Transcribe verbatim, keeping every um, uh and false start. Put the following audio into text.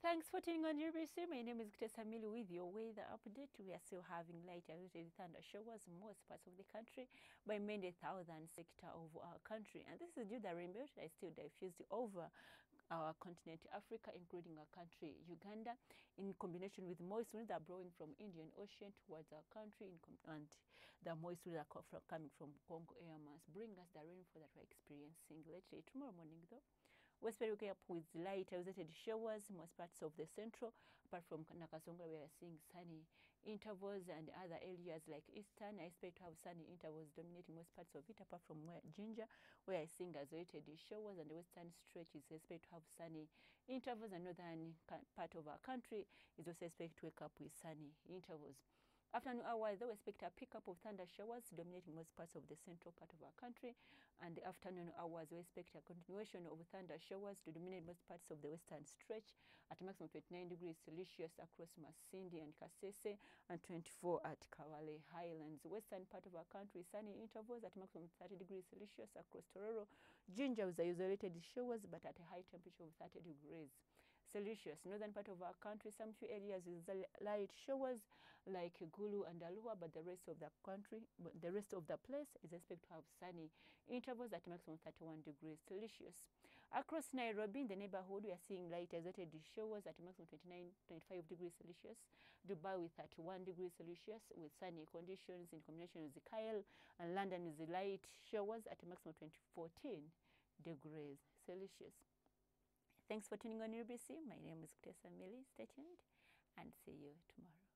Thanks for tuning on U B C. My name is Kutesa Mili with your weather update. We are still having light isolated thunder showers in most parts of the country by many thousand sector of our country. And this is due to the rainbow that is still diffused over our continent Africa, including our country Uganda, in combination with moist winds that are blowing from Indian Ocean towards our country, in and the moist winds that are coming from Congo air mass bring us the rainfall that we're experiencing lately. Tomorrow morning, though, we're expecting up with light isolated showers in most parts of the central, apart from Nakasonga, we are seeing sunny intervals, and other areas like Eastern, I expect to have sunny intervals dominating most parts of it, apart from where Ginger, where I see isolated showers, and the western stretch is expected to have sunny intervals, and northern part of our country is also expected to wake up with sunny intervals. Afternoon hours, though, we expect a pickup of thunder showers dominating most parts of the central part of our country. And the afternoon hours, we expect a continuation of thunder showers to dominate most parts of the western stretch at maximum twenty-nine degrees Celsius across Masindi and Kasese, and twenty-four at Kawale Highlands. The western part of our country, sunny intervals at maximum thirty degrees Celsius across Tororo. Ginger with isolated showers, but at a high temperature of thirty degrees Celsius. Northern part of our country, some few areas with light showers like Gulu and Alua, but the rest of the country, the rest of the place is expected to have sunny intervals at maximum thirty-one degrees Celsius. Across Nairobi, in the neighborhood, we are seeing light isolated showers at maximum twenty-nine, twenty-five degrees Celsius. Dubai with thirty-one degrees Celsius with sunny conditions in combination with Kyle, and London with the light showers at maximum fourteen degrees Celsius. Thanks for tuning on U B C. My name is Kutesa Mili. Stay tuned and see you tomorrow.